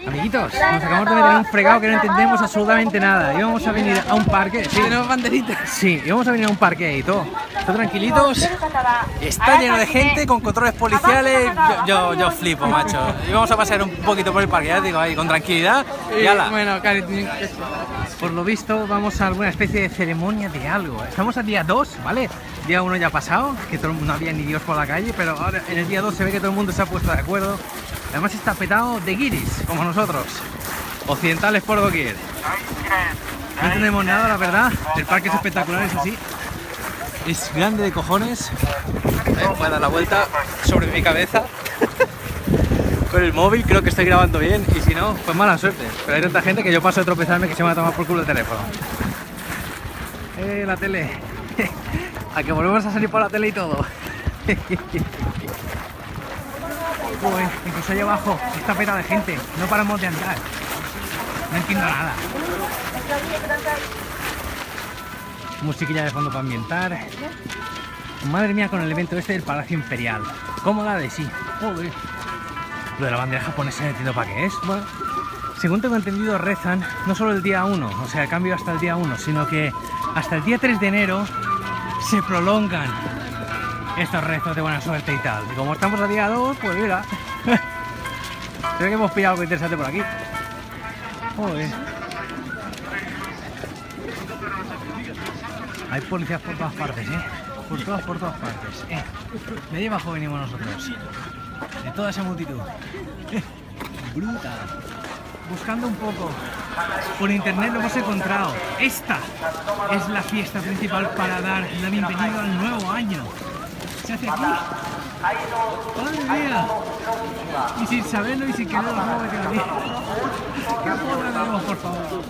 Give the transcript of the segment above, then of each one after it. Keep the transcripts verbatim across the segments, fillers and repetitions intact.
Amiguitos, nos acabamos de meter en un fregado que no entendemos absolutamente nada. Íbamos a venir a un parque. Sí, tenemos banderitas. Sí, íbamos a venir a un parque y todo. Todo tranquilitos. Está lleno de gente con controles policiales. Yo, yo, yo flipo, macho. Íbamos a pasar un poquito por el parque, ya digo, ahí con tranquilidad. Y ala. Bueno, Cari, por lo visto vamos a alguna especie de ceremonia de algo. Estamos al día dos, ¿vale? Día uno ya ha pasado, que todo, no había ni Dios por la calle, pero ahora en el día dos se ve que todo el mundo se ha puesto de acuerdo. Además está petado de guiris, como nosotros, occidentales por doquier. No entendemos nada, la verdad. El parque es espectacular, es así. Es grande de cojones. Voy a dar la vuelta sobre mi cabeza con el móvil, creo que estoy grabando bien, y si no, pues mala suerte. Pero hay tanta gente que yo paso de tropezarme que se me va a tomar por culo el teléfono. Eh, la tele. A que volvemos a salir por la tele y todo. Joder, incluso allá abajo está peta de gente, no paramos de andar. No entiendo nada. Musiquilla de fondo para ambientar. Madre mía, con el evento este del Palacio Imperial. ¿Cómo la de sí? Joder. Lo de la bandera japonesa no entiendo para qué es. Bueno, según tengo entendido, rezan no solo el día uno, o sea, el cambio hasta el día uno, sino que hasta el día tres de enero se prolongan estos rezos de buena suerte y tal. Y como estamos a día dos, pues mira. Creo que hemos pillado algo interesante por aquí. Joder. Hay policías por todas partes, ¿eh? Por todas, por todas partes. ¿Eh? De ahí abajo venimos nosotros. De toda esa multitud. Eh, bruta. Buscando un poco. Por internet lo hemos encontrado. Esta es la fiesta principal para dar la bienvenida al nuevo año. Se hace aquí. ¡Madre mía! Y sin saberlo y sin quererlo, no me quedo aquí. ¿Qué porra tenemos, por favor?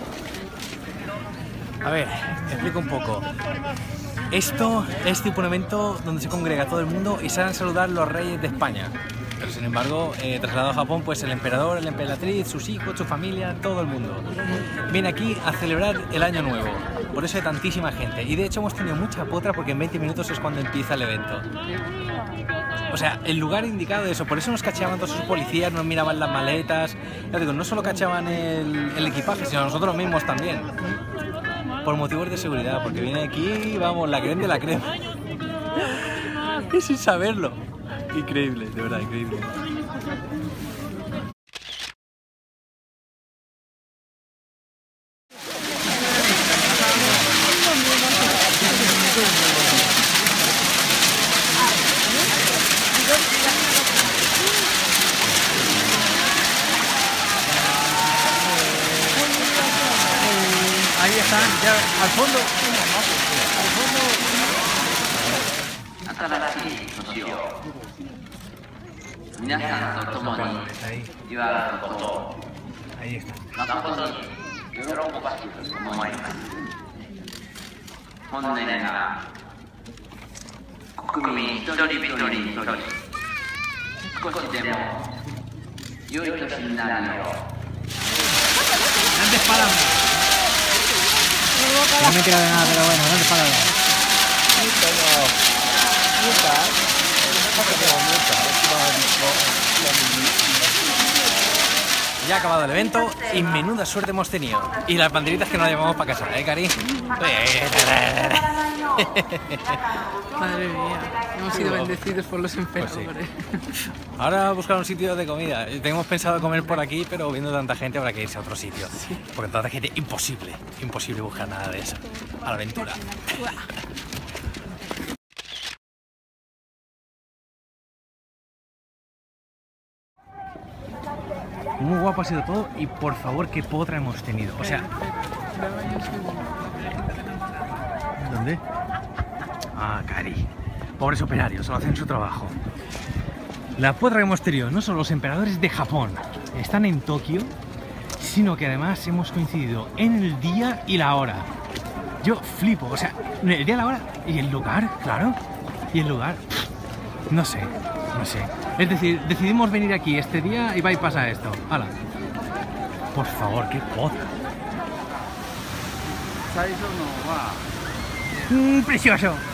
A ver, te explico un poco. Esto es tipo un evento donde se congrega todo el mundo y salen a saludar los reyes de España. Pero sin embargo, eh, trasladado a Japón, pues el emperador, la emperatriz, sus hijos, su familia, todo el mundo viene aquí a celebrar el año nuevo. Por eso hay tantísima gente. Y de hecho hemos tenido mucha potra porque en veinte minutos es cuando empieza el evento. O sea, el lugar indicado de eso. Por eso nos cachaban todos sus policías, nos miraban las maletas. Ya digo, no solo cachaban el, el equipaje, sino nosotros mismos también. Por motivos de seguridad, porque viene aquí, vamos, la crema de la crema. Y sin saberlo. Increíble, de verdad, increíble. Ahí están, ya al fondo. Al fondo. Ahí está. Grandes palabras. No me queda de nada, pero bueno, grandes palabras. Ya ha acabado el evento y menuda suerte hemos tenido. Y las banderitas que nos llevamos para casa, ¿eh, Cari? Madre mía, hemos sido bendecidos por los emperadores. Pues sí. Ahora a buscar un sitio de comida. Tenemos pensado comer por aquí, pero viendo tanta gente habrá que irse a otro sitio. Sí. Porque tanta gente, imposible, imposible buscar nada de eso. A la aventura. Muy guapo ha sido todo y por favor qué potra hemos tenido. O sea... ¿Dónde? Ah, Cari. Pobres operarios, solo hacen su trabajo. La potra que hemos tenido, no solo los emperadores de Japón están en Tokio, sino que además hemos coincidido en el día y la hora. Yo flipo, o sea, el día, la hora y el lugar, claro. Y el lugar, no sé, no sé. Es decir, decidimos venir aquí este día y va y pasa esto. ¡Hala! Por favor, qué potra. ¡Mmm, precioso!